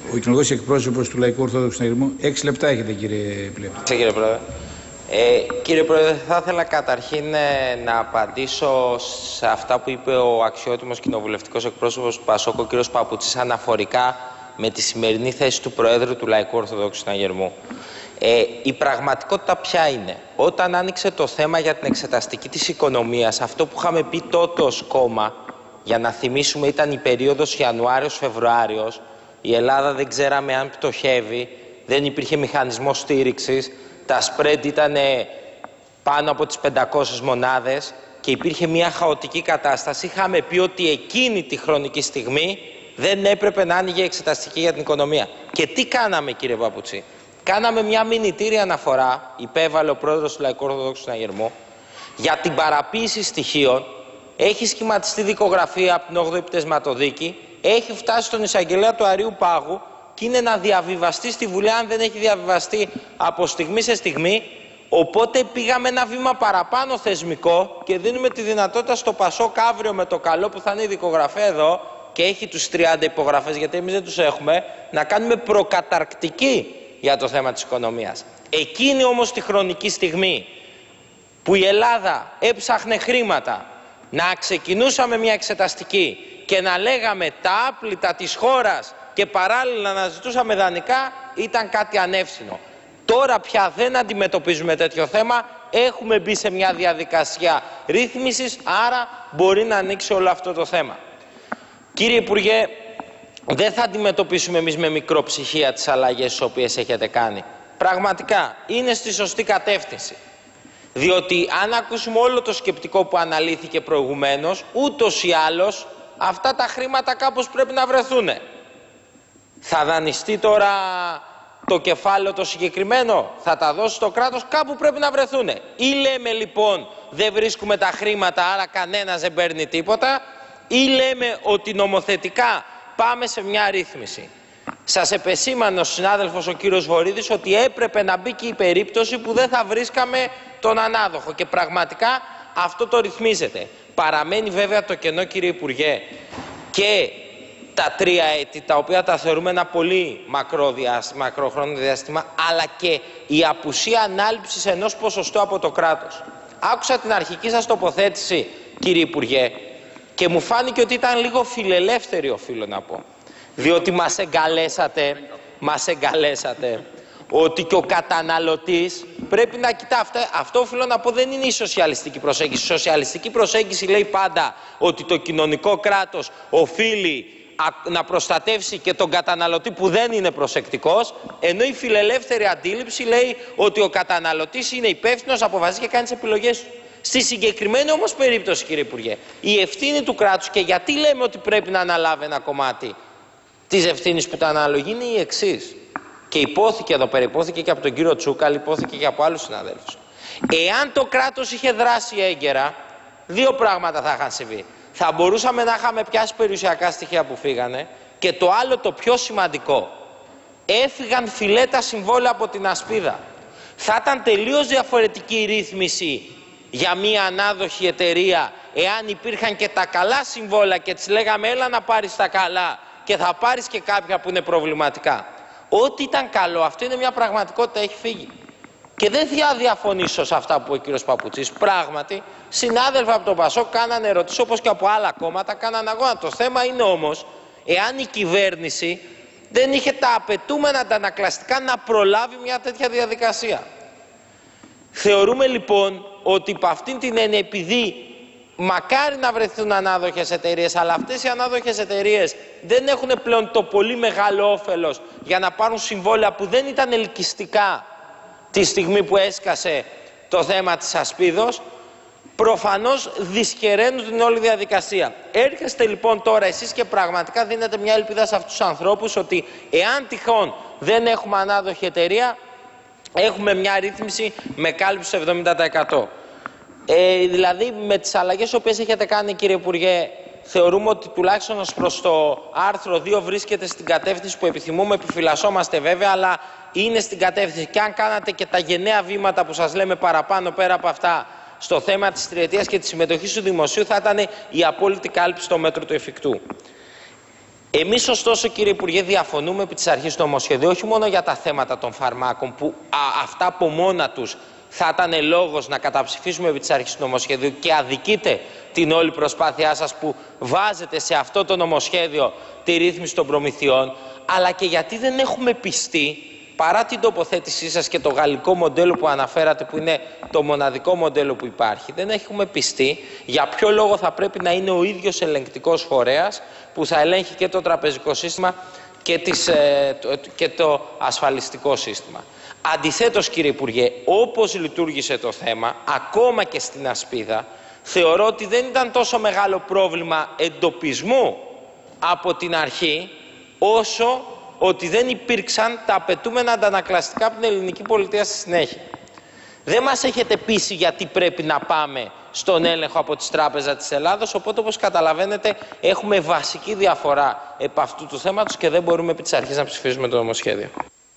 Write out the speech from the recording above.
Ο κοινωνικός εκπρόσωπος του Λαϊκού Ορθόδοξου Συναγερμού. 6 λεπτά έχετε, κύριε Πλεύρη. Κύριε Πρόεδρε. Κύριε Πρόεδρε, θα ήθελα καταρχήν να απαντήσω σε αυτά που είπε ο αξιότιμος κοινοβουλευτικός εκπρόσωπος του ΠΑΣΟΚ, ο κ. Παπουτσής, αναφορικά με τη σημερινή θέση του Προέδρου του Λαϊκού Ορθοδόξου Συναγερμού. Η πραγματικότητα ποια είναι? Όταν άνοιξε το θέμα για την εξεταστική της οικονομίας, αυτό που είχαμε πει τότε ως κόμμα, για να θυμίσουμε, ήταν η περίοδος Ιανουάριος-Φεβρουάριος, η Ελλάδα δεν ξέραμε αν πτωχεύει, δεν υπήρχε μηχανισμός στήριξης, τα spread ήταν πάνω από τις 500 μονάδες και υπήρχε μια χαοτική κατάσταση. Είχαμε πει ότι εκείνη τη χρονική στιγμή δεν έπρεπε να άνοιγε εξεταστική για την οικονομία. Και τι κάναμε, κύριε Παπουτσί? Κάναμε μια μηνυτήρια αναφορά, υπέβαλε ο πρόεδρος του Λαϊκού Ορθοδόξου Συναγερμού, για την παραποίηση στοιχείων. Έχει σχηματιστεί δικογραφία από την 8η Πτεσματοδίκη, έχει φτάσει στον εισαγγελέα του Αριού Πάγου και είναι να διαβιβαστεί στη Βουλή, αν δεν έχει διαβιβαστεί από στιγμή σε στιγμή. Οπότε πήγαμε ένα βήμα παραπάνω θεσμικό και δίνουμε τη δυνατότητα στο ΠΑΣΟΚ αύριο με το καλό που θα είναι η δικογραφία εδώ και έχει τους 30 υπογραφές, γιατί εμείς δεν τους έχουμε, να κάνουμε προκαταρκτική για το θέμα της οικονομίας. Εκείνη όμως τη χρονική στιγμή που η Ελλάδα έψαχνε χρήματα, να ξεκινούσαμε μια εξεταστική και να λέγαμε τα άπλυτα της χώρας και παράλληλα να ζητούσαμε δανεικά, ήταν κάτι ανεύθυνο. Τώρα πια δεν αντιμετωπίζουμε τέτοιο θέμα, έχουμε μπει σε μια διαδικασία ρύθμισης, άρα μπορεί να ανοίξει όλο αυτό το θέμα. Κύριε Υπουργέ, δεν θα αντιμετωπίσουμε εμείς με μικροψυχία τις αλλαγές τις οποίες έχετε κάνει. Πραγματικά είναι στη σωστή κατεύθυνση. Διότι αν ακούσουμε όλο το σκεπτικό που αναλύθηκε προηγουμένως, ούτως ή άλλως αυτά τα χρήματα κάπως πρέπει να βρεθούν. Θα δανειστεί τώρα το κεφάλαιο το συγκεκριμένο, θα τα δώσει το κράτος, κάπου πρέπει να βρεθούν. Ή λέμε λοιπόν δεν βρίσκουμε τα χρήματα, άρα κανένας δεν παίρνει τίποτα, ή λέμε ότι νομοθετικά πάμε σε μια ρύθμιση. Σας επεσήμανε ο συνάδελφος ο κύριος Βορίδης ότι έπρεπε να μπει και η περίπτωση που δεν θα βρίσκαμε τον ανάδοχο και πραγματικά αυτό το ρυθμίζεται. Παραμένει βέβαια το κενό, κύριε Υπουργέ, και τα 3 έτη, τα οποία τα θεωρούμε ένα πολύ μακροχρόνιο διάστημα, αλλά και η απουσία ανάληψης ενός ποσοστού από το κράτος. Άκουσα την αρχική σας τοποθέτηση, κύριε Υπουργέ, και μου φάνηκε ότι ήταν λίγο φιλελεύθερη, οφείλω να πω. Διότι μας εγκαλέσατε ότι και ο καταναλωτής πρέπει να κοιτά. Αυτό οφείλω να πω δεν είναι η σοσιαλιστική προσέγγιση. Η σοσιαλιστική προσέγγιση λέει πάντα ότι το κοινωνικό κράτος οφείλει να προστατεύσει και τον καταναλωτή που δεν είναι προσεκτικός, ενώ η φιλελεύθερη αντίληψη λέει ότι ο καταναλωτής είναι υπεύθυνος, αποφασίζει και κάνει τις επιλογές του. Στη συγκεκριμένη όμως περίπτωση, κύριε Υπουργέ, η ευθύνη του κράτους, και γιατί λέμε ότι πρέπει να αναλάβει ένα κομμάτι της ευθύνης που τα αναλογεί, είναι η εξής. Και υπόθηκε εδώ πέρα, υπόθηκε και από τον κύριο Τσούκαλη, υπόθηκε και από άλλους συναδέλφους. Εάν το κράτος είχε δράσει έγκαιρα, 2 πράγματα θα είχαν συμβεί. Θα μπορούσαμε να είχαμε πιάσει περιουσιακά στοιχεία που φύγανε, και το άλλο, το πιο σημαντικό, έφυγαν φιλέτα συμβόλαια από την ασπίδα. Θα ήταν τελείως διαφορετική η ρύθμιση για μια ανάδοχη εταιρεία εάν υπήρχαν και τα καλά συμβόλαια και της λέγαμε έλα να πάρεις τα καλά και θα πάρεις και κάποια που είναι προβληματικά. Ό,τι ήταν καλό, αυτό είναι μια πραγματικότητα, έχει φύγει. Και δεν θα διαφωνήσω σε αυτά που είπε ο κύριος Παπουτσής. Πράγματι, συνάδελφοι από τον ΠΑΣΟΚ κάνανε ερωτήσεις, όπως και από άλλα κόμματα κάνανε αγώνα. Το θέμα είναι όμως, εάν η κυβέρνηση δεν είχε τα απαιτούμενα αντανακλαστικά να προλάβει μια τέτοια διαδικασία. Θεωρούμε λοιπόν ότι υπ' αυτήν την έννοια, επειδή μακάρι να βρεθούν ανάδοχες εταιρείες, αλλά αυτές οι ανάδοχες εταιρείες δεν έχουν πλέον το πολύ μεγάλο όφελος για να πάρουν συμβόλαια που δεν ήταν ελκυστικά τη στιγμή που έσκασε το θέμα της ασπίδος, προφανώς δυσχεραίνουν την όλη διαδικασία. Έρχεστε λοιπόν τώρα εσείς και πραγματικά δίνετε μια ελπίδα σε αυτούς τους ανθρώπους ότι εάν τυχόν δεν έχουμε ανάδοχη εταιρεία, έχουμε μια ρύθμιση με κάλυψη 70%. Δηλαδή με τις αλλαγές τις οποίες έχετε κάνει, κύριε Υπουργέ, θεωρούμε ότι τουλάχιστον ως προς το άρθρο 2 βρίσκεται στην κατεύθυνση που επιθυμούμε, επιφυλασσόμαστε βέβαια, αλλά είναι στην κατεύθυνση. Και αν κάνατε και τα γενναία βήματα που σας λέμε παραπάνω πέρα από αυτά στο θέμα της τριετίας και της συμμετοχής του δημοσίου, θα ήταν η απόλυτη κάλυψη στο μέτρο του εφικτού. Εμείς ωστόσο, κύριε Υπουργέ, διαφωνούμε επί της αρχής του νομοσχεδίου, όχι μόνο για τα θέματα των φαρμάκων που αυτά από μόνα τους θα ήταν λόγος να καταψηφίσουμε επί της αρχής του νομοσχεδίου και αδικείτε την όλη προσπάθειά σας που βάζετε σε αυτό το νομοσχέδιο τη ρύθμιση των προμηθειών, αλλά και γιατί δεν έχουμε πιστεί, παρά την τοποθέτησή σας και το γαλλικό μοντέλο που αναφέρατε, που είναι το μοναδικό μοντέλο που υπάρχει, δεν έχουμε πιστεί για ποιο λόγο θα πρέπει να είναι ο ίδιος ελεγκτικός φορέας που θα ελέγχει και το τραπεζικό σύστημα και το ασφαλιστικό σύστημα. Αντιθέτως, κύριε Υπουργέ, όπως λειτουργήσε το θέμα, ακόμα και στην ασπίδα, θεωρώ ότι δεν ήταν τόσο μεγάλο πρόβλημα εντοπισμού από την αρχή, όσο ότι δεν υπήρξαν τα απαιτούμενα αντανακλαστικά από την ελληνική πολιτεία στη συνέχεια. Δεν μας έχετε πείσει γιατί πρέπει να πάμε στον έλεγχο από τις Τράπεζα της Ελλάδος, οπότε όπως καταλαβαίνετε έχουμε βασική διαφορά επ' αυτού του θέματος και δεν μπορούμε επί της αρχής να ψηφίσουμε το νομοσχέδιο.